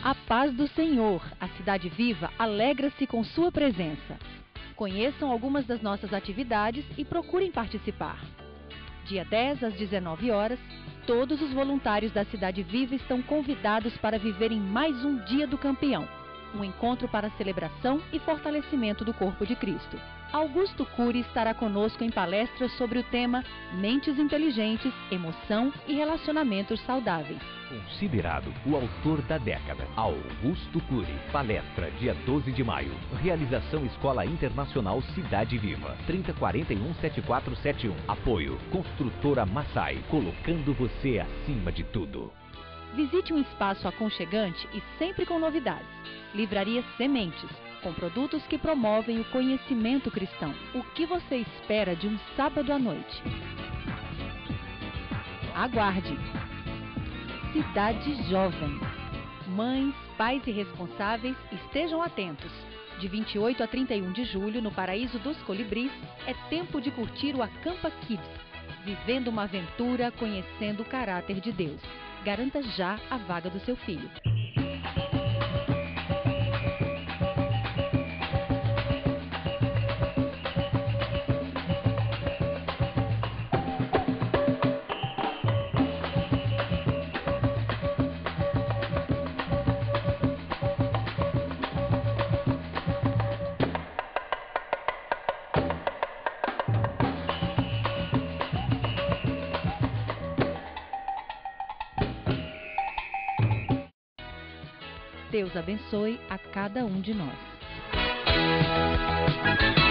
A paz do Senhor, a Cidade Viva alegra-se com sua presença. Conheçam algumas das nossas atividades e procurem participar. Dia 10 às 19 horas, todos os voluntários da Cidade Viva estão convidados para viverem mais um Dia do Campeão, um encontro para celebração e fortalecimento do corpo de Cristo. Augusto Cury estará conosco em palestras sobre o tema Mentes Inteligentes, Emoção e Relacionamentos Saudáveis. Considerado o autor da década, Augusto Cury. Palestra dia 12 de maio. Realização Escola Internacional Cidade Viva. 3041-7471. Apoio Construtora Massai. Colocando você acima de tudo. Visite um espaço aconchegante e sempre com novidades. Livraria Sementes, com produtos que promovem o conhecimento cristão. O que você espera de um sábado à noite? Aguarde! Cidade Jovem. Mães, pais e responsáveis, estejam atentos. De 28 a 31 de julho, no Paraíso dos Colibris, é tempo de curtir o Acampa Kids, vivendo uma aventura, conhecendo o caráter de Deus. Garanta já a vaga do seu filho. Deus abençoe a cada um de nós.